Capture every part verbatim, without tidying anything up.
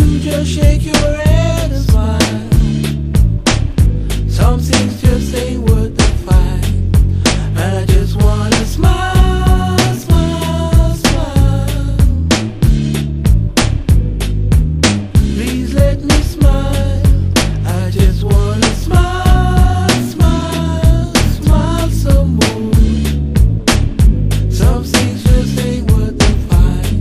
to just shake your head and smile. Some things just ain't worth the fight, and I just wanna smile, smile, smile. Please let me smile. I just wanna smile, smile, smile some more. Some things just ain't worth the fight,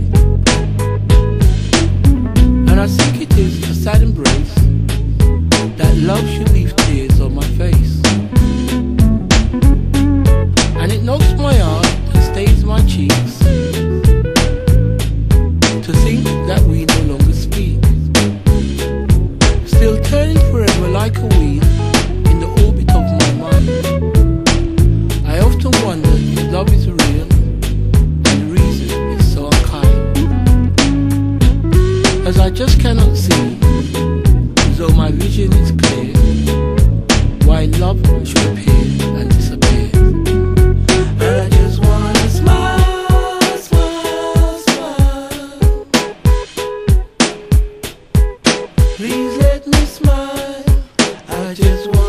and I think it is a sad embrace that love should leave tears on my face. And it knocks my heart and stains my cheeks to think that we no longer speak, still turning forever like a wheel in the orbit of my mind. I often wonder if love is real and the reason is so unkind, as I just cannot see, as though my vision is clear, why love should appear and disappear. And I just wanna smile, smile, smile. Please let me smile. I just wanna